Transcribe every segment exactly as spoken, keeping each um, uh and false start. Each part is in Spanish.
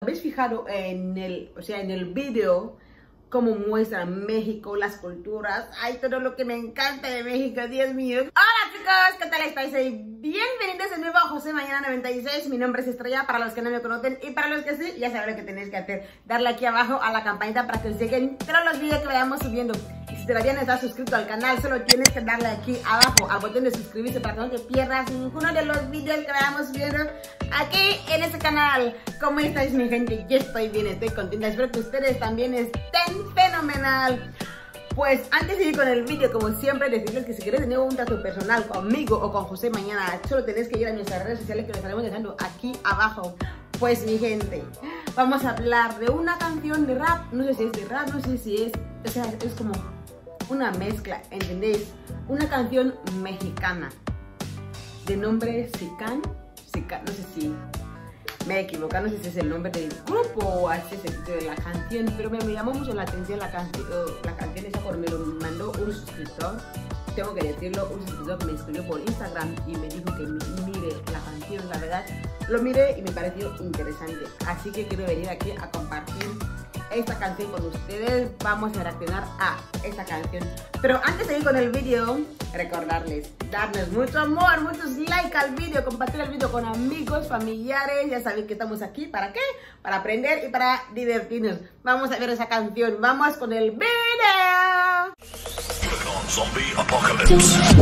habéis fijado en el, o sea, en el video cómo muestran México, las culturas, ay, todo lo que me encanta de México, Dios mío. Hola chicos, ¿qué tal estáis? Bienvenidos de nuevo a José Mañana noventa y seis, mi nombre es Estrella, para los que no me conocen y para los que sí, ya saben lo que tenéis que hacer, darle aquí abajo a la campanita para que os lleguen todos los vídeos que vayamos subiendo. Y si todavía no estás suscrito al canal, solo tienes que darle aquí abajo al botón de suscribirse para que no te pierdas ninguno de los vídeos que vayamos subiendo aquí en este canal. ¿Cómo estáis mi gente? Yo estoy bien, estoy contenta, espero que ustedes también estén fenomenal. Pues antes de ir con el vídeo, como siempre, decirles que si queréis tener un trato personal conmigo o con José Mañana, solo tenéis que ir a nuestras redes sociales que les estaremos dejando aquí abajo. Pues mi gente, vamos a hablar de una canción de rap, no sé si es de rap, no sé si es, o sea, es como una mezcla, ¿entendéis? Una canción mexicana de nombre Sican, Sican, no sé si me he equivocado, no sé si es el nombre del grupo o así es el título de la canción, pero me, me llamó mucho la atención la, canci la canción esa porque me lo mandó un suscriptor, tengo que decirlo, un suscriptor me escribió por Instagram y me dijo que mire la canción, la verdad, lo miré y me pareció interesante, así que quiero venir aquí a compartir esta canción con ustedes, vamos a reaccionar a esta canción. Pero antes de ir con el vídeo, recordarles, darnos mucho amor, muchos likes al vídeo, compartir el vídeo con amigos, familiares, ya sabéis que estamos aquí, ¿para qué? Para aprender y para divertirnos. Vamos a ver esa canción, vamos con el vídeo. Zombie Apocalypse.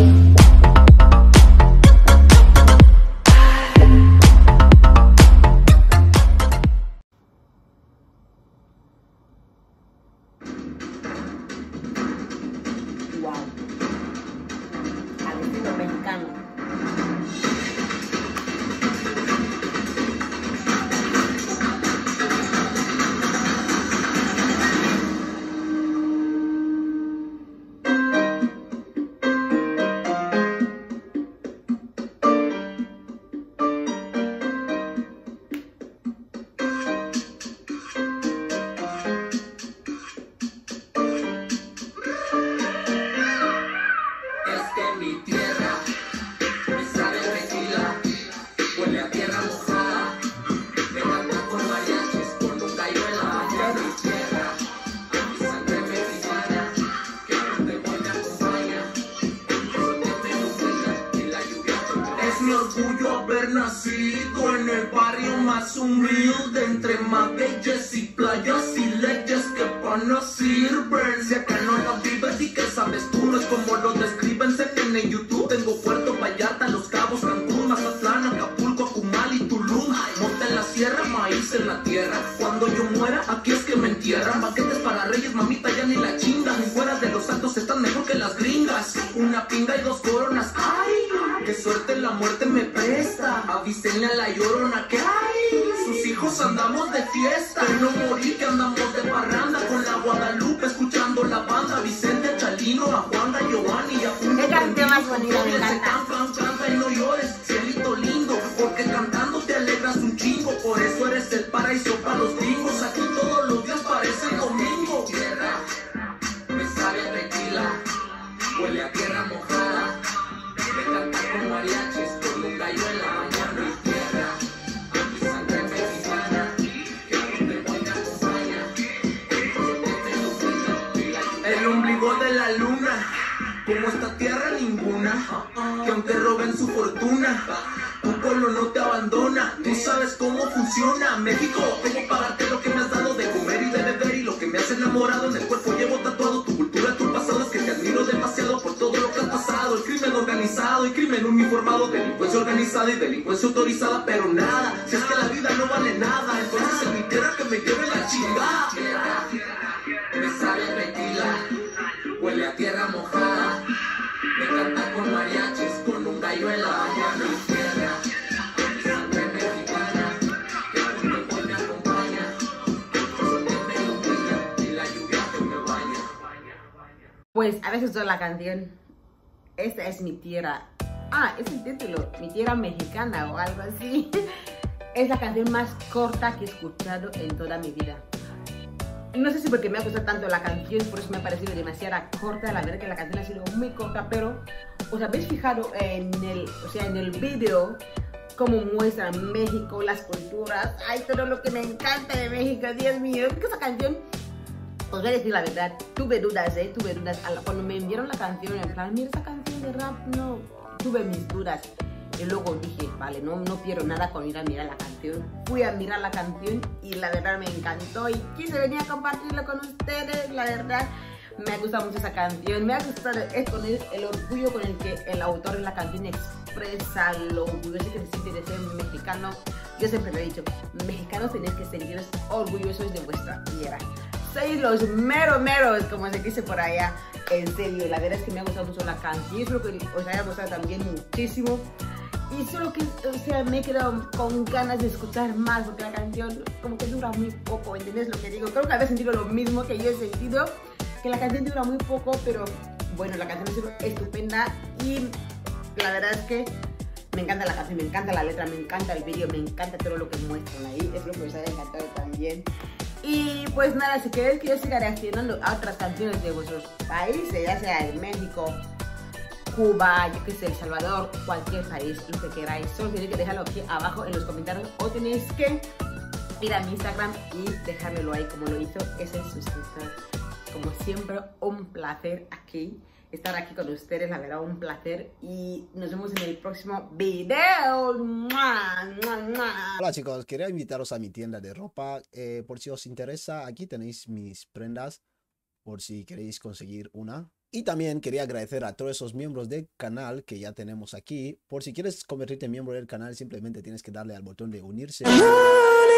Al estilo mexicano. Mi orgullo haber nacido en el barrio más humilde, entre magueyes y playas y leyes que pan no sirven. Si acá no la vives y que sabes tú, no es como lo describen en YouTube. Tengo Puerto Vallarta, Los Cabos, Cancún, Mazatlán, Acapulco, Acumal y Tulum. Monte en la sierra, maíz en la tierra. Cuando yo muera, aquí es que me entierran. Banquetes para reyes, mamita, ya ni la chinga. Fuera de los santos están mejor que las gringas. Una pinga y dos coronas, ay, qué suerte la muerte me presta. Avísenle a la llorona que ay, sus hijos andamos de fiesta. Que no morir, que andamos de parranda con la Guadalupe, escuchando la banda. Vicente, a Chalino, a Juanda, a Giovanni, a Julio. ¿Qué canción más bonita me encanta? Canta, canta y no llores, cielito lindo, porque cantando te alegras un chingo. Por eso eres el paraíso para los gringos. Aquí todos los días parecen domingo. Tierra, me sabe a tequila, huele a tierra mojada. Me canta con mariachis, con un gallo en la mañana. Mi tierra, mi sangre mexicana, que donde voy me acompaña. El ombligo de la luna, como esta tierra ninguna, que aunque roben su fortuna, tu pueblo no te abandona. Tú sabes cómo funciona México, tengo para darte lo que me has dado de comer y de beber y lo que me has enamorado. En el cuerpo llevo tatuado tu cultura, tu pasado, es que te admiro demasiado por todo lo que has pasado. El crimen organizado y crimen uniformado, delincuencia organizada y delincuencia autorizada, pero nada, si es que la vida no vale nada, entonces en mi tierra que me lleve la chingada. Me sabe a tequila, huele a tierra mojada. Me canta con mariachis, con un gallo en la mañana. Mi tierra, mi sangre mexicana, que donde voy me acompaña. El sol que me ilumina y la lluvia que me baña. Pues a veces toda la canción, esta es mi tierra, ah, es el título, mi tierra mexicana o algo así. Es la canción más corta que he escuchado en toda mi vida. No sé si porque me ha gustado tanto la canción, por eso me ha parecido demasiado corta. La verdad que la canción ha sido muy corta, pero os habéis fijado en el, o sea, en el video cómo muestran México, las culturas, ay, todo lo que me encanta de México, Dios mío, es que esa canción, os voy a decir la verdad, tuve dudas, eh, tuve dudas, cuando me enviaron la canción, en plan, mira esa canción de rap, no, tuve mis dudas, y luego dije, vale, no, no pierdo nada con ir a mirar la canción, fui a mirar la canción, y la verdad me encantó, y quise venir a compartirlo con ustedes, la verdad, me ha gustado mucho esa canción, me ha gustado es con el, el orgullo con el que el autor de la canción expresa lo orgulloso que se siente de ser mexicano. Yo siempre lo he dicho, mexicanos tenéis que sentiros orgullosos de vuestra tierra. Sois los mero meros, como se dice por allá. En serio, la verdad es que me ha gustado mucho la canción, espero que os haya gustado también muchísimo. Y solo que, o sea, me he quedado con ganas de escuchar más, porque la canción como que dura muy poco, ¿entiendes lo que digo? Creo que habéis sentido lo mismo que yo he sentido, que la canción dura muy poco, pero bueno, la canción es estupenda y la verdad es que me encanta la canción, me encanta la letra, me encanta el vídeo, me encanta todo lo que muestran ahí, espero que os haya encantado también. Y pues nada, si queréis que yo siga reaccionando a otras canciones de vuestros países, ya sea de México, Cuba, yo que sé, El Salvador, cualquier país, lo que queráis, solo tenéis que dejarlo aquí abajo en los comentarios o tenéis que ir a mi Instagram y dejármelo ahí como lo hizo ese suscriptor. Como siempre, un placer aquí, estar aquí con ustedes, la verdad, un placer. Y nos vemos en el próximo video. ¡Mua, mua, mua! Hola chicos, quería invitaros a mi tienda de ropa. Eh, por si os interesa, aquí tenéis mis prendas, por si queréis conseguir una. Y también quería agradecer a todos esos miembros del canal que ya tenemos aquí. Por si quieres convertirte en miembro del canal, simplemente tienes que darle al botón de unirse.